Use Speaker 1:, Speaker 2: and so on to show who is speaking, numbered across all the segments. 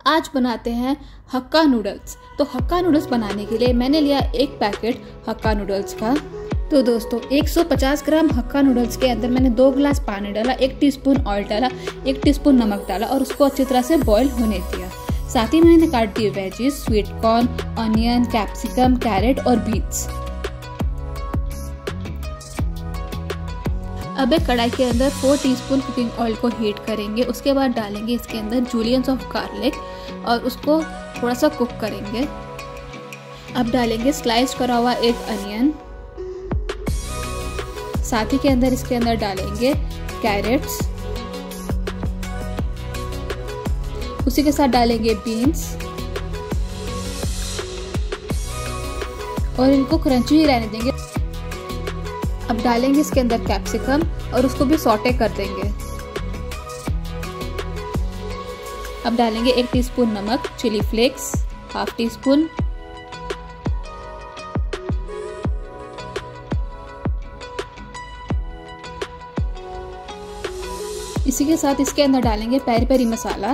Speaker 1: आज बनाते हैं हक्का नूडल्स। तो हक्का नूडल्स बनाने के लिए मैंने लिया एक पैकेट हक्का नूडल्स का। तो दोस्तों 150 ग्राम हक्का नूडल्स के अंदर मैंने 2 गिलास पानी डाला, 1 टीस्पून ऑयल डाला, 1 टीस्पून नमक डाला और उसको अच्छी तरह से बॉईल होने दिया। साथ ही मैंने काट दिए veggies, sweet corn, onion, capsicum, carrot और बीन्स। अब एक कढ़ाई के अंदर 4 टीस्पून कुकिंग ऑयल को हीट करेंगे। उसके बाद डालेंगे इसके अंदर जुलियंस ऑफ गार्लिक और उसको थोड़ा सा कुक करेंगे। अब डालेंगे स्लाइस करा हुआ एक अनियन। साथ ही के अंदर इसके अंदर डालेंगे कैरेट्स। उसी के साथ डालेंगे बीन्स और इनको क्रंची ही रहने देंगे। अब डालेंगे इसके अंदर कैप्सिकम और उसको भी सॉटे कर देंगे। अब डालेंगे 1 टीस्पून नमक, चिली फ्लेक्स, हाफ टीस्पून, इसी के साथ इसके अंदर डालेंगे पेरी पेरी मसाला।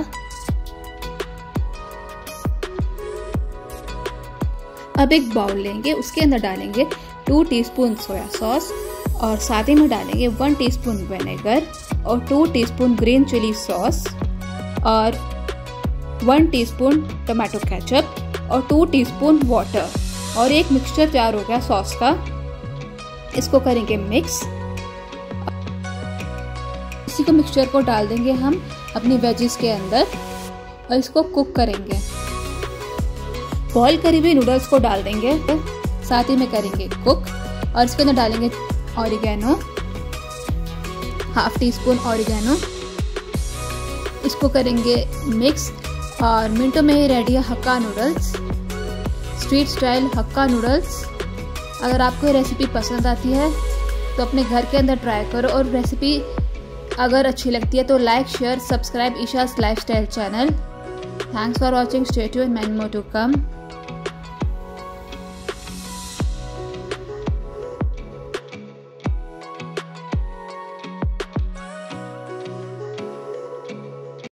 Speaker 1: अब एक बाउल लेंगे, उसके अंदर डालेंगे 2 टीस्पून सोया सॉस और साथ ही में डालेंगे 1 टीस्पून विनेगर और 2 टीस्पून ग्रीन चिली सॉस और 1 टीस्पून टमाटो केचप और 2 टीस्पून वाटर और एक मिक्सचर तैयार हो गया सॉस का। इसको करेंगे मिक्स। इसी को मिक्सचर को डाल देंगे हम अपनी वेजिस के अंदर और इसको कुक करेंगे। बॉईल करी हुई नूडल्स को डाल देंगे, साथ ही में करेंगे कुक और इसके अंदर डालेंगे ऑरिगेनो, हाफ टीस्पून ऑरिगेनो। इसको करेंगे मिक्स और मिनटों में ही रेडी है hakka noodles, street style hakka noodles. अगर आपको ये रेसिपी पसंद आती है तो अपने घर के अंदर ट्राई करो और रेसिपी अगर अच्छी लगती है तो like, share, subscribe Isha's lifestyle channel. Thanks for watching, stay tuned, many more to come.